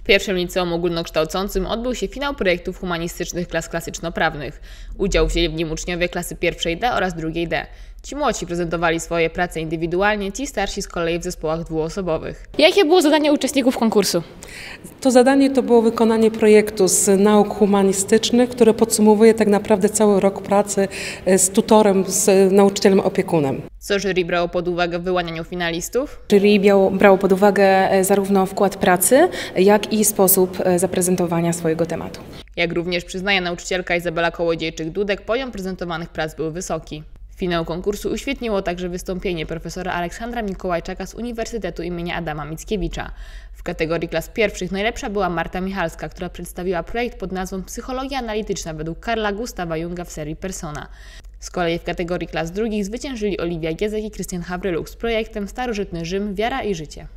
W pierwszym liceum ogólnokształcącym odbył się finał projektów humanistycznych klas klasyczno-prawnych. Udział wzięli w nim uczniowie klasy pierwszej D oraz drugiej D. Ci młodsi prezentowali swoje prace indywidualnie, ci starsi z kolei w zespołach dwuosobowych. Jakie było zadanie uczestników konkursu? To zadanie to było wykonanie projektu z nauk humanistycznych, które podsumowuje tak naprawdę cały rok pracy z tutorem, z nauczycielem opiekunem. Co jury brało pod uwagę w wyłanianiu finalistów? Jury brało pod uwagę zarówno wkład pracy, jak i sposób zaprezentowania swojego tematu. Jak również przyznaje nauczycielka Izabela Kołodziejczyk-Dudek, poziom prezentowanych prac był wysoki. Finał konkursu uświetniło także wystąpienie profesora Aleksandra Mikołajczaka z Uniwersytetu im. Adama Mickiewicza. W kategorii klas pierwszych najlepsza była Marta Michalska, która przedstawiła projekt pod nazwą Psychologia analityczna według Carla Gustawa Junga w serii Persona. Z kolei w kategorii klas drugich zwyciężyli Oliwia Giezek i Krystian Hawryluk z projektem Starożytny Rzym, wiara i życie.